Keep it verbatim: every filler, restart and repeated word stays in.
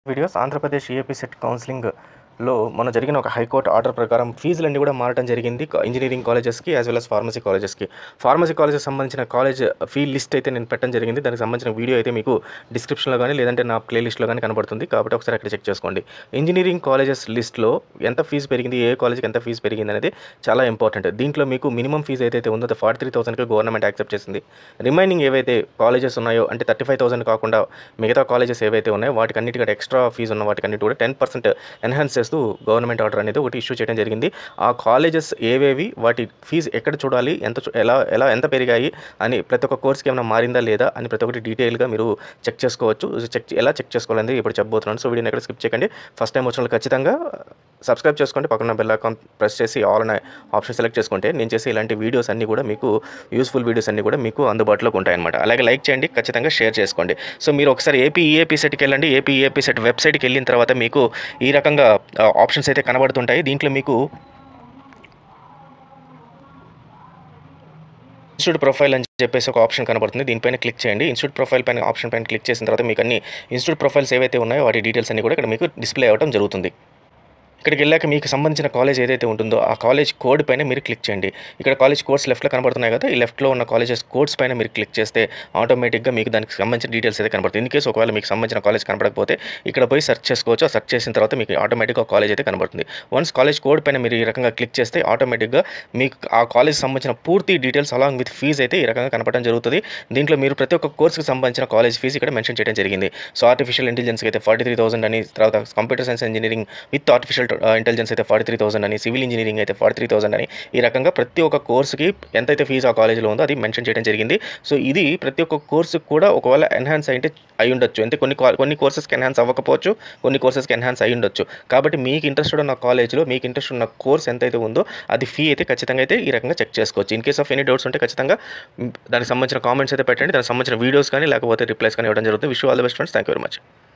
Videos Andhra Pradesh EAPCET కౌన్సిలింగ్లో మొన్న జరిగిన ఒక హైకోర్టు ఆర్డర్ ప్రకారం ఫీజులన్నీ కూడా మారడం జరిగింది ఇంజనీరింగ్ కాలేజెస్కి యాజ్ వెల్ as ఫార్మసీ కాలేజెస్కి ఫార్మసీ కాలేజెస్ సంబంధించిన కాలేజ్ ఫీ లిస్ట్ అయితే నేను పెట్టడం జరిగింది. దానికి సంబంధించిన వీడియో అయితే మీకు డిస్క్రిప్షన్లో కానీ లేదంటే నా ప్లేలిస్ట్లో కానీ కనబడుతుంది, కాబట్టి ఒకసారి అక్కడ చెక్ చేసుకోండి. ఇంజనీరింగ్ కాలేజెస్ లిస్ట్లో ఎంత ఫీజు పెరిగింది, ఏ కాలేజ్కి ఎంత ఫీజు పెరిగింది అనేది చాలా ఇంపార్టెంట్. దీంట్లో మీకు మినిమం ఫీజు ఏదైతే ఉందో అది ఫార్టీ త్రీ థౌసండ్కి గవర్నమెంట్ యాక్సెప్ట్ చేసింది. రిమైనింగ్ ఏవైతే కాలేజెస్ ఉన్నాయో అంటే థర్టీ ఫైవ్ థౌసండ్ కాకుండా మిగతా కాలేజెస్ ఏవైతే ఉన్నాయో వాటికి అన్నిటికంటే ఎక్స్ట్రా ఫీజు ఉన్న వాటికి అన్నిటి కూడా టెన్ పర్సెంట్ ఎన్హాన్స్ చేస్తూ గవర్నమెంట్ ఆర్డర్ అనేది ఒకటి ఇష్యూ చేయడం జరిగింది. ఆ కాలేజెస్ ఏవేవి, వాటి ఫీజు ఎక్కడ చూడాలి, ఎంత ఎలా ఎలా ఎంత పెరిగాయి అని ప్రతి ఒక్క కోర్స్కి ఏమైనా మారిందా లేదా అని ప్రతి ఒక్కటి డీటెయిల్గా మీరు చెక్ చేసుకోవచ్చు. చెక్ ఎలా చెక్ చేసుకోవాలని ఇప్పుడు చెప్పబోతున్నాను. సో వీడియోని ఎక్కడ స్కిప్ చేయకండి. ఫస్ట్ టైం వచ్చిన వాళ్ళు ఖచ్చితంగా సబ్స్క్రైబ్ చేసుకోండి, పక్కన బెల్ ఐకాన్ ప్రెస్ చేసి ఆల్ అనే ఆప్షన్ సెలెక్ట్ చేసుకుంటే నేను చేసే ఇలాంటి వీడియోస్ అన్నీ కూడా మీకు యూస్ఫుల్ వీడియోస్ అన్నీ కూడా మీకు అందుబాటులోకి ఉంటాయన్నమాట. అలాగే లైక్ చేయండి, ఖచ్చితంగా షేర్ చేసుకోండి. సో మీరు ఒకసారి ఏపీ ఈఏపీసెట్కి వెళ్ళండి. ఏపీ ఈఏపీసెట్ వెబ్సైట్కి వెళ్ళిన తర్వాత మీకు ఈ రకంగా ఆప్షన్స్ అయితే కనబడుతుంటాయి. దీంట్లో మీకు ఇన్స్టిట్యూట్ ప్రొఫైల్ అని చెప్పేసి ఒక ఆప్షన్ కనబడుతుంది. దీనిపైన క్లిక్ చేయండి. ఇన్స్టిట్యూట్ ప్రొఫైల్ పైన ఆప్షన్ పైన క్లిక్ చేసిన తర్వాత మీకు అన్ని ఇన్స్టిట్యూట్ ప్రొఫైల్స్ ఏవైతే ఉన్నాయో వాటి డీటెయిల్స్ అన్ని కూడా ఇక్కడ మీకు డిస్ప్లే అవ్వడం జరుగుతుంది. ఇక్కడికి వెళ్ళాక మీకు సంబంధించిన కాలేజ్ ఏదైతే ఉంటుందో ఆ కాలేజ్ కోడ్ పైన మీరు క్లిక్ చేయండి. ఇక్కడ కాలేజ్ కోడ్స్ లెఫ్ట్లో కనబడుతున్నాయి కదా, ఈ లెఫ్ట్లో ఉన్న కాలేజెస్ కోడ్స్ పైన మీరు క్లిక్ చేస్తే ఆటోమేటిక్గా మీకు దానికి సంబంధించిన డీటెయిల్స్ అయితే కనబడుతుంది. ఇన్ కేసు ఒకవేళ మీకు సంబంధించిన కాలేజ్ కనబడకపోతే ఇక్కడ పోయి సెర్చ్ చేసుకోవచ్చు. ఆ సెర్చ్ చేసిన తర్వాత మీకు ఆటోమేటిక్గా కాలేజ్ అయితే కనబడుతుంది. వన్స్ కాలేజ్ కోడ్ పైన మీరు ఈ రకంగా క్లిక్ చేస్తే ఆటోమేటిక్గా మీకు ఆ కాలేజ్ సంబంధించిన పూర్తి డీటెయిల్స్ అలాంగ్ విత్ ఫీజ్ అయితే ఈ రకంగా కనపడడం జరుగుతుంది. దీంట్లో మీరు ప్రతి ఒక్క కోర్సుకి సంబంధించిన కాలేజ్ ఫీజు ఇక్కడ మెన్షన్ చేయడం జరిగింది. సో ఆర్టిఫిషియల్ ఇంటెలిజెన్స్కి అయితే ఫార్టీ త్రీ థౌసండ్ అని, తర్వాత computer science engineering with artificial intelligence అయితే ఫార్టీ త్రీ థౌసండ్ అని, సివిల్ ఇంజనీరింగ్ అయితే ఫార్టీ త్రీ థౌసండ్ అని ఈ రకంగా ప్రతి ఒక్క కోర్సుకి ఎంతైతే ఫీజు ఆ కాలేజీలో ఉందో అది మెన్షన్ చేయడం జరిగింది. సో ఇది ప్రతి ఒక్క కోర్సుకి కూడా ఒకవేళ ఎన్హాన్స్ అయితే అయి ఉండొచ్చు. అంటే కొన్ని కొన్ని కోర్సెస్కి ఎన్హాన్స్ అవ్వకపోవచ్చు, కొన్ని కోర్సెస్కి ఎన్హాన్స్ అయి ఉండొచ్చు. కాబట్టి మీకు ఇంట్రెస్టెడ్ ఉన్న కాలేజ్లో మీకు ఇంట్రెస్ట్ ఉన్న కోర్స్ ఎంతైతే ఉందో అది ఫీ అయితే ఖచ్చితంగా అయితే ఈ రకంగా చెక్ చేసుకోవచ్చు. In case of any doubts ఉంటే ఖచ్చితంగా దానికి సంబంధించిన కామెంట్స్ అయితే పెట్టండి. దానికి సంబంధించిన వీడియోస్ కానీ లేకపోతే రిప్లైస్ కానీ ఇవ్వడం జరుగుతుంది. Wish you all the best friends. Thank you very much.